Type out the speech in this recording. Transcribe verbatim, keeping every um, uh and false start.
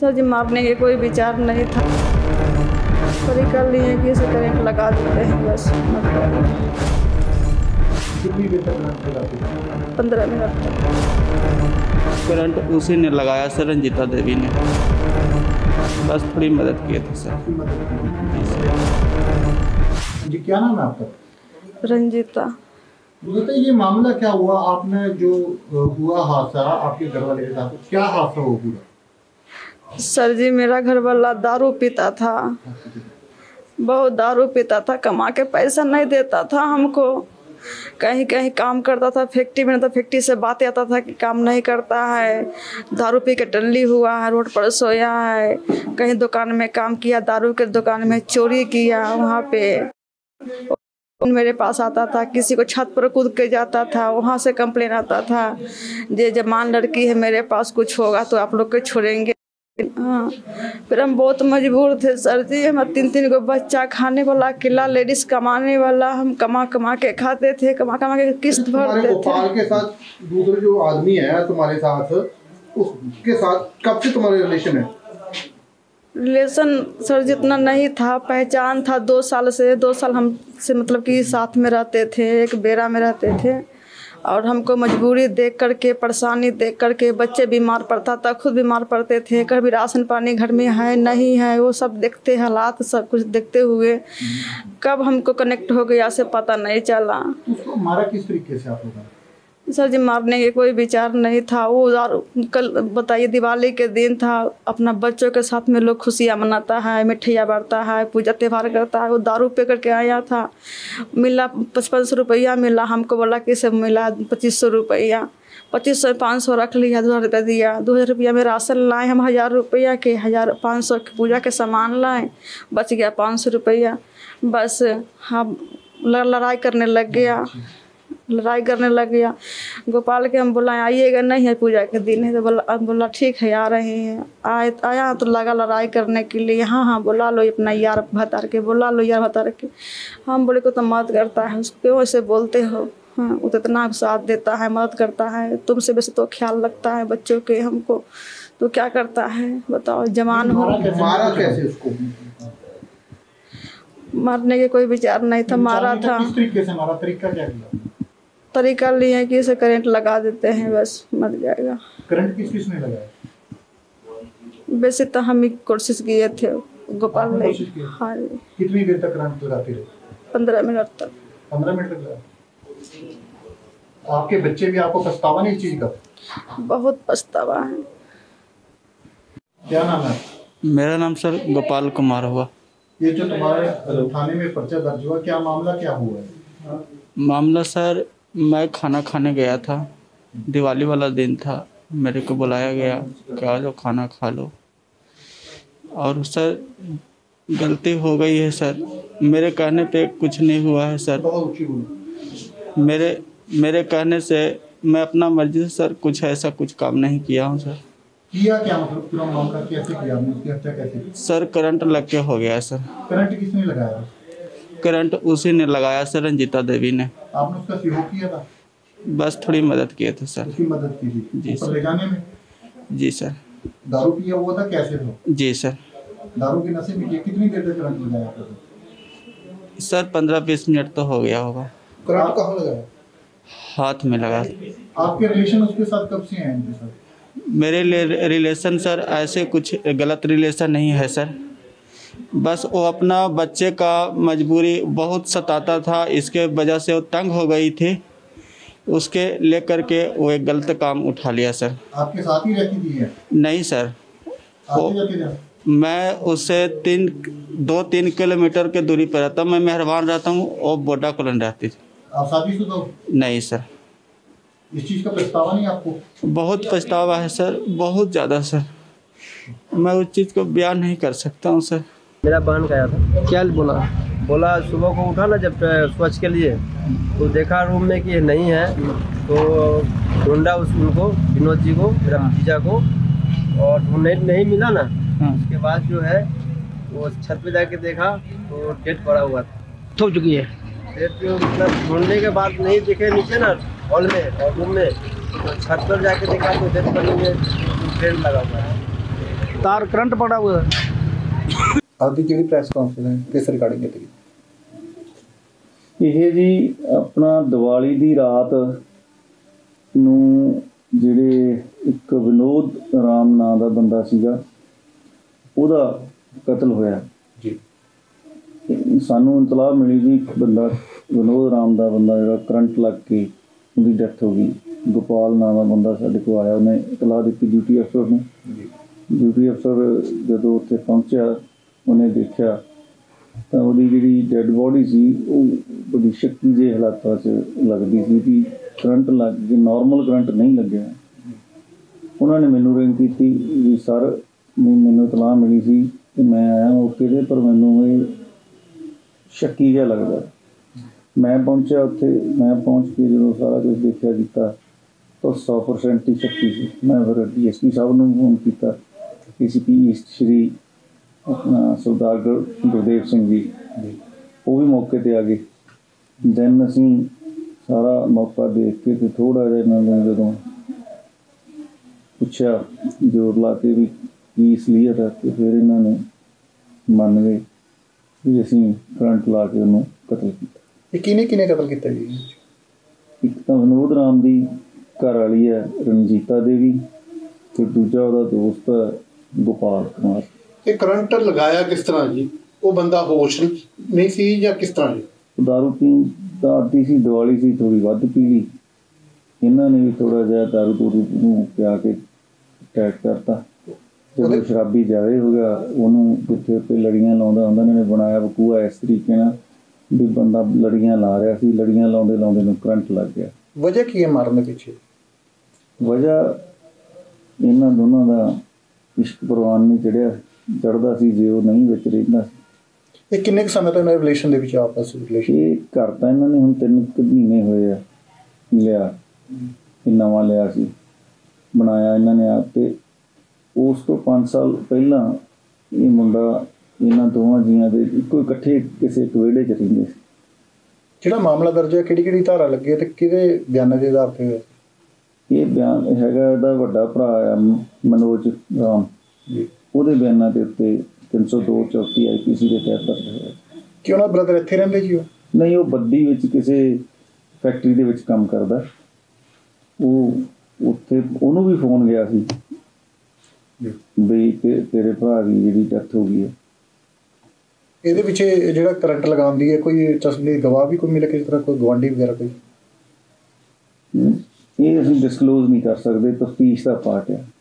Sir जी मारने के कोई विचार नहीं था, पर ये कर लिए कि इसे करंट लगा देते हैं बस। कितनी देर तक करंट लगाते थे? पंद्रह मिनट तक। करंट उसी ने लगाया सर, रंजीता देवी ने। बस थोड़ी मदद किए थे सर। जी सर। जी क्या नाम है आपका? रंजीता। तो ये मामला क्या हुआ? आपने जो हुआ हादसा आपके घर वाले के साथ, क्या हादसा हुआ पूरा? सर जी मेरा घर वाला दारू पीता था, बहुत दारू पीता था, कमा के पैसा नहीं देता था हमको। कहीं कहीं काम करता था फैक्ट्री में, तो फैक्ट्री से बातें आता था कि काम नहीं करता है, दारू पी के टल्ली हुआ है, रोड पर सोया है। कहीं दुकान में काम किया, दारू के दुकान में चोरी किया, वहाँ पे मेरे पास आता था, किसी को छत पर कूद के जाता था, वहाँ से कंप्लेन आता था जे जवान लड़की है मेरे पास, कुछ होगा तो आप लोग के छोड़ेंगे। हाँ, फिर हम बहुत मजबूर थे सर जी। हम तीन तीन को बच्चा, खाने वाला अकेला लेडीज, कमाने वाला, हम कमा कमा के खाते थे, कमा कमा के किस्त भरते थे। गोपाल के साथ दूसरे जो आदमी है तुम्हारे साथ, उसके साथ कब से तुम्हारे रिलेशन है? रिलेशन सर जितना नहीं था, पहचान था दो साल से। दो साल हम से मतलब कि साथ में रहते थे, एक बेरा में रहते थे। और हमको मजबूरी देख करके, परेशानी देख करके, बच्चे बीमार पड़ता था, खुद बीमार पड़ते थे, कभी राशन पानी घर में है नहीं है, वो सब देखते, हालात सब कुछ देखते हुए कब हमको कनेक्ट हो गया से पता नहीं चला। उसको मारा किस तरीके से आप लोगों ने? सर जी मारने के कोई विचार नहीं था। वो कल बताइए दिवाली के दिन था, अपना बच्चों के साथ में लोग खुशियाँ मनाता है, मिठाइयाँ बांटता है, पूजा त्यौहार करता है। वो दारू पे करके आया था, मिला पचपन सौ रुपया मिला, हमको बोला कि सब मिला पच्चीस सौ रुपया। पच्चीस सौ पाँच सौ रख लिया, दो हज़ार रुपया दिया। दो हज़ार रुपया में राशन लाए हम, हज़ार रुपया के, हज़ार पाँच सौ के पूजा के सामान लाए, बच गया पाँच सौ रुपया। बस हम लड़ाई करने लग गया, लड़ाई करने लग गया। गोपाल के हम बोला आइएगा, नहीं है पूजा के दिन है, तो बोला बोला ठीक है आ रहे हैं। आए आया तो लगा लड़ाई करने के लिए। हाँ हाँ बोला लो अपना यार भतार के, बोला लो यार भतार के। हम बोले को तो मदद करता है, उसको क्यों ऐसे बोलते हो? हाँ वो तो इतना साथ देता है, मदद करता है, तुमसे वैसे तो ख्याल रखता है बच्चों के हमको, तो क्या करता है बताओ? जवान हो। मारा कैसे उसको? मारने के कोई विचार नहीं था, मारा था। किस तरीके से मारा? तरीका क्या किया? तरीका लिए कि इसे करंट लगा देते हैं बस मर जाएगा। करंट किस किस ने लगाया? वैसे तो हम ही कोशिश किए थे, गोपाल ने। हाँ। कितनी देर तक करंट लगाते रहे? पंद्रह मिनट तक। पंद्रह मिनट तक लगा। आपके बच्चे भी आपको पछतावा नहीं इस चीज का? बहुत पछतावा है। क्या नाम है? मेरा नाम सर गोपाल कुमार हुआ। ये जो तुम्हारे थाने में पर्चा दर्ज हुआ, क्या मामला क्या हुआ है? मामला सर, मैं खाना खाने गया था, दिवाली वाला दिन था, मेरे को बुलाया गया कि आ जाओ खाना खा लो। और सर गलती हो गई है सर, मेरे कहने पे कुछ नहीं हुआ है सर। मेरे मेरे कहने से मैं अपना मर्जी से सर कुछ ऐसा कुछ काम नहीं किया हूँ सर। किया क्या? मतलब पूरा मामला कैसे किया आपने? उसकी हत्या कैसे की? सर करंट लग के हो गया सर। करंट किसने लगाया? करंट उसी ने लगाया सर, रंजीता देवी ने। आपने उसका सहयोग किया था? बस थोड़ी मदद किए थे सर। उसकी मदद की थी जी ऊपर ले जाने में? जी सर। दारू पिया हुआ था? कैसे था? जी सर। दारू के नशे में किया? कितनी देर तक करंट लगाया आपने? सर पंद्रह बीस मिनट तो हो गया होगा। करंट कहाँ लगाया? हाथ में लगा। आपके रिलेशन उसके साथ कब से हैं इनके साथ? मेरे लिए रिलेशन सर ऐसे कुछ गलत रिलेशन नहीं है सर, बस वो अपना बच्चे का मजबूरी बहुत सताता था, इसके वजह से वो तंग हो गई थी, उसके लेकर के वो एक गलत काम उठा लिया सर। आपके साथ ही रहती थी है? नहीं सर, वो, मैं उससे तीन दो तीन किलोमीटर के दूरी पर रहता हूँ। मैं मेहरबान रहता हूँ, वो बोडा कॉलोनी रहती थी। आप शादीशुदा हो? नहीं सर। इस चीज़ का पछतावा नहीं आपको? बहुत पछतावा है सर, बहुत ज़्यादा सर, मैं उस चीज़ को बयान नहीं कर सकता हूँ सर। मेरा बहन गया था। क्या बोला? बोला सुबह को उठा ना जब स्वच्छ के लिए, तो देखा रूम में कि नहीं है, तो ढूंढा उस उनको विनोद जी को, मेरा भतीजा को, और ढूंढने नहीं मिला ना। उसके बाद जो है वो छत पे जाके देखा तो डेट पड़ा हुआ था, हो चुकी है। डेट जो मतलब ढूंढने के बाद नहीं दिखे नीचे ना हॉल में और रूम में, तो छत पर जाके देखा तो डेट पड़ी में ट्रेन लगा हुआ है। तार करंट पड़ा हुआ है। ਅੱਜ ਦੀ ਜਿਹੜੀ ਪ੍ਰੈਸ ਕਾਨਫਰੰਸ ਕਿਸ ਰਿਗਾਰਡਿੰਗ ਕੀਤੀ ਇਹ ਜੀ ਆਪਣਾ ਦੀਵਾਲੀ ਦੀ ਰਾਤ ਨੂੰ ਜਿਹੜੇ ਇੱਕ ਵਿਨੋਦ ਰਾਮ ਨਾਂ ਦਾ ਬੰਦਾ ਸੀਗਾ ਉਹਦਾ ਕਤਲ ਹੋਇਆ ਜੀ ਸਾਨੂੰ ਇਤਲਾਹ ਮਿਲੀ ਜੀ ਇੱਕ ਬੰਦਾ ਵਿਨੋਦ ਰਾਮ ਦਾ ਬੰਦਾ ਜਿਹੜਾ ਕਰੰਟ ਲੱਗ ਕੇ ਉਹਦੀ ਡੈਥ ਹੋ ਗਈ। ਗੋਪਾਲ ਨਾਂ ਦਾ ਬੰਦਾ ਸਾਡੇ ਕੋਲ ਆਇਆ, ਉਹਨੇ ਇਤਲਾਹ ਦਿੱਤੀ ਡਿਊਟੀ ਅਫਸਰ ਨੂੰ। ਡਿਊਟੀ ਅਫਸਰ ਜਦੋਂ ਉੱਥੇ ਪਹੁੰਚਿਆ ਉਹਨੇ ਦੇਖਿਆ ਤਾਂ ਉਹਦੀ ਜਿਹੜੀ ਡੈੱਡ ਬੋਡੀ ਸੀ ਉਹ ਬੜੀ ਸ਼ੱਕੀ ਜਿਹੇ ਹਾਲਾਤਾਂ 'ਚ ਲੱਗਦੀ ਸੀ ਵੀ ਕਰੰਟ ਲੱਗ ਕੇ ਨੋਰਮਲ ਕਰੰਟ ਨਹੀਂ ਲੱਗਿਆ। ਉਹਨਾਂ ਨੇ ਮੈਨੂੰ ਰਿੰਗ ਕੀਤੀ ਵੀ ਸਰ ਮੈਨੂੰ ਇਤਲਾਹ ਮਿਲੀ ਸੀ ਕਿ ਮੈਂ ਆਇਆ ਮੌਕੇ 'ਤੇ ਪਰ ਮੈਨੂੰ ਇਹ ਸ਼ੱਕੀ ਜਿਹਾ ਲੱਗਦਾ। ਮੈਂ ਪਹੁੰਚਿਆ ਉੱਥੇ, ਮੈਂ ਪਹੁੰਚ ਕੇ ਜਦੋਂ ਸਾਰਾ ਕੁਝ ਦੇਖਿਆ ਕੀਤਾ ਤਾਂ ਸੌ ਪਰਸੈਂਟ ਹੀ ਸ਼ੱਕੀ ਸੀ। ਮੈਂ ਫਿਰ ਡੀ ਐਸ ਪੀ ਸਾਹਿਬ ਨੂੰ ਫੋਨ ਕੀਤਾ, ਏ ਸੀ ਪੀ ਈਸਟ ਸ਼੍ਰੀ ਆਪਣਾ ਸਰਦਾਰ ਗੁਰ- ਗੁਰਦੇਵ ਸਿੰਘ ਜੀ, ਉਹ ਵੀ ਮੌਕੇ 'ਤੇ ਆ ਗਏ। ਦੈਨ ਅਸੀਂ ਸਾਰਾ ਮੌਕਾ ਦੇਖ ਕੇ ਤੇ ਥੋੜ੍ਹਾ ਜਿਹਾ ਇਹਨਾਂ ਨੂੰ ਜਦੋਂ ਪੁੱਛਿਆ ਜ਼ੋਰ ਲਾ ਕੇ ਵੀ ਕੀ ਅਸਲੀਅਤ ਹੈ, ਅਤੇ ਫਿਰ ਇਹਨਾਂ ਨੇ ਮੰਨ ਗਏ ਵੀ ਅਸੀਂ ਕਰੰਟ ਲਾ ਕੇ ਉਹਨੂੰ ਕਤਲ ਕੀਤਾ। ਇਹ ਕਿਹਨੇ ਕਿਹਨੇ ਕਤਲ ਕੀਤਾ ਜੀ? ਇੱਕ ਤਾਂ ਵਿਨੋਦ ਰਾਮ ਦੀ ਘਰ ਵਾਲੀ ਹੈ ਰਣਜੀਤਾ ਦੇਵੀ, ਤੇ ਦੂਜਾ ਉਹਦਾ ਦੋਸਤ ਹੈ ਗੋਪਾਲ ਕੁਮਾਰ। ਇਹ ਕਰੰਟ ਲਗਾਇਆ ਕਿਸ ਤਰ੍ਹਾਂ ਜੀ? ਉਹ ਬੰਦਾ ਹੋਸ਼ ਨਹੀਂ ਸੀ ਜਾਂ ਕਿਸ ਤਰ੍ਹਾਂ ਜੀ? ਦਾਰੂ ਪੀਣ ਦਾ ਆਦੀ ਸੀ, ਦਿਵਾਲੀ ਸੀ, ਥੋੜ੍ਹੀ ਵੱਧ ਪੀ ਲਈ ਇਹਨਾਂ ਨੇ ਵੀ, ਥੋੜ੍ਹਾ ਜਿਹਾ ਦਾਰੂ ਦੂਰੂ ਨੂੰ ਪਿਆ ਕੇ ਅਟੈਕ ਕਰਤਾ। ਜਦੋਂ ਸ਼ਰਾਬੀ ਜ਼ਿਆਦਾ ਹੋ ਗਿਆ ਉਹਨੂੰ ਜਿੱਥੇ ਉੱਤੇ ਲੜੀਆਂ ਲਾਉਂਦਾ ਹੁੰਦਾ ਇਹਨਾਂ ਨੇ ਬਣਾਇਆ ਵਕੂਆ ਇਸ ਤਰੀਕੇ ਨਾਲ ਵੀ ਬੰਦਾ ਲੜੀਆਂ ਲਾ ਰਿਹਾ ਸੀ, ਲੜੀਆਂ ਲਾਉਂਦੇ ਲਾਉਂਦੇ ਨੂੰ ਕਰੰਟ ਲੱਗ ਗਿਆ। ਵਜ੍ਹਾ ਕੀ ਹੈ ਮਾਰਨ ਦੇ ਪਿੱਛੇ? ਵਜ੍ਹਾ ਇਹਨਾਂ ਦੋਨਾਂ ਦਾ ਇਸ਼ਕ ਪ੍ਰਵਾਨ ਨਹੀਂ ਚੜਿਆ ਚੜ੍ਹਦਾ ਸੀ ਜੇ ਉਹ ਨਹੀਂ ਵਿੱਚ ਰਹਿੰਦਾ ਸੀ। ਇਹ ਕਿੰਨੇ ਕੁ ਸਮੇਂ ਤੋਂ ਇਹਨਾਂ ਰਿਲੇਸ਼ਨ ਦੇ ਵਿੱਚ ਆਪਸ ਰਿਲੇਸ਼ਨ? ਇਹ ਘਰ ਤਾਂ ਇਹਨਾਂ ਨੇ ਹੁਣ ਤਿੰਨ ਕੁ ਮਹੀਨੇ ਹੋਏ ਆ ਲਿਆ, ਇਹ ਨਵਾਂ ਲਿਆ ਸੀ, ਬਣਾਇਆ ਇਹਨਾਂ ਨੇ ਆਪ। ਤੇ ਉਸ ਤੋਂ ਪੰਜ ਸਾਲ ਪਹਿਲਾਂ ਇਹ ਮੁੰਡਾ ਇਹਨਾਂ ਦੋਵਾਂ ਜੀਆਂ ਦੇ ਇੱਕੋ ਇਕੱਠੇ ਕਿਸੇ ਇੱਕ ਵਿਹੜੇ 'ਚ ਰਹਿੰਦੇ ਸੀ। ਜਿਹੜਾ ਮਾਮਲਾ ਦਰਜ ਹੈ ਕਿਹੜੀ ਕਿਹੜੀ ਧਾਰਾ ਲੱਗੀ ਹੈ ਤੇ ਕਿਹਦੇ ਬਿਆਨਾਂ ਦੇ ਆਧਾਰ 'ਤੇ ਹੋਇਆ? ਇਹ ਬਿਆਨ ਹੈਗਾ ਇਹਦਾ ਵੱਡਾ ਭਰਾ ਆ ਮਨੋਜ ਰਾਮ, ਉਹਦੇ ਬਿਆਨਾਂ ਦੇ ਉੱਤੇ ਤਿੰਨ ਸੌ ਦੋ ਚੌਥੀ ਆਈ ਪੀ ਸੀ ਦੇ ਤਹਿਤ ਦਰਜ ਹੋਇਆ। ਕਿ ਉਹਨਾਂ ਬ੍ਰਦਰ ਇੱਥੇ ਰਹਿੰਦੇ ਜੀ? ਉਹ ਨਹੀਂ, ਉਹ ਬੱਦੀ ਵਿੱਚ ਕਿਸੇ ਫੈਕਟਰੀ ਦੇ ਵਿੱਚ ਕੰਮ ਕਰਦਾ। ਉਹ ਉੱਥੇ ਉਹਨੂੰ ਵੀ ਫੋਨ ਗਿਆ ਸੀ ਵੀ ਤੇ ਤੇਰੇ ਭਰਾ ਦੀ ਜਿਹੜੀ ਡੈਥ ਹੋ ਗਈ ਹੈ। ਇਹਦੇ ਪਿੱਛੇ ਜਿਹੜਾ ਕਰੰਟ ਲਗਾਉਂਦੀ ਹੈ ਕੋਈ ਤਸਲੀ ਗਵਾਹ ਵੀ ਕੋਈ ਮਿਲੇ ਕਿਸੇ ਤਰ੍ਹਾਂ, ਕੋਈ ਗਵਾਂਢੀ ਵਗੈਰਾ ਕੋਈ? ਇਹ ਅਸੀਂ ਡਿਸਕਲੋਜ਼ ਨਹੀਂ ਕਰ ਸਕਦੇ, ਤਫਤੀਸ਼ ਦਾ ਪਾਰਟ ਹੈ।